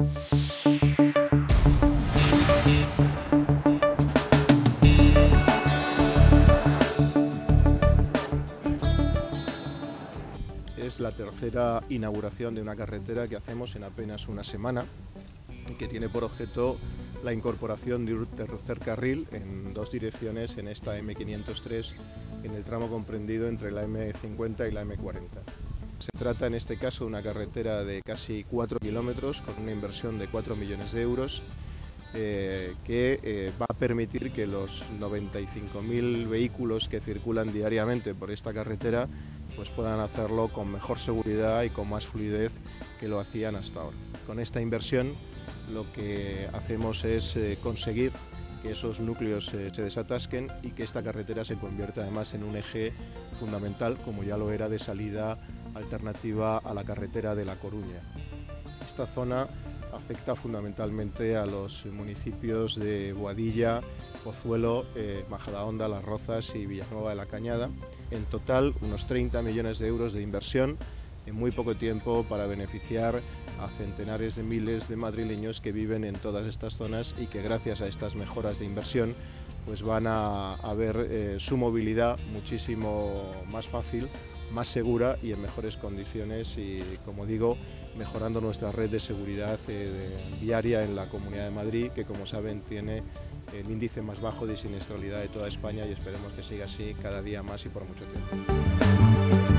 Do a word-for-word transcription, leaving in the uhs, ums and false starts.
Es la tercera inauguración de una carretera que hacemos en apenas una semana y que tiene por objeto la incorporación de un tercer carril en dos direcciones en esta eme quinientos tres en el tramo comprendido entre la eme cincuenta y la eme cuarenta. Se trata en este caso de una carretera de casi cuatro kilómetros con una inversión de cuatro millones de euros eh, que eh, va a permitir que los noventa y cinco mil vehículos que circulan diariamente por esta carretera pues puedan hacerlo con mejor seguridad y con más fluidez que lo hacían hasta ahora. Con esta inversión lo que hacemos es eh, conseguir que esos núcleos eh, se desatasquen y que esta carretera se convierta además en un eje fundamental, como ya lo era, de salida alternativa a la carretera de La Coruña. Esta zona afecta fundamentalmente a los municipios de Boadilla, Pozuelo, eh, Majadahonda, Las Rozas y Villanueva de la Cañada. En total, unos treinta millones de euros de inversión en muy poco tiempo para beneficiar a centenares de miles de madrileños que viven en todas estas zonas y que gracias a estas mejoras de inversión pues van a, a ver eh, su movilidad muchísimo más fácil, más segura y en mejores condiciones y, como digo, mejorando nuestra red de seguridad eh, de, viaria en la Comunidad de Madrid, que como saben tiene el índice más bajo de siniestralidad de toda España y esperemos que siga así cada día más y por mucho tiempo.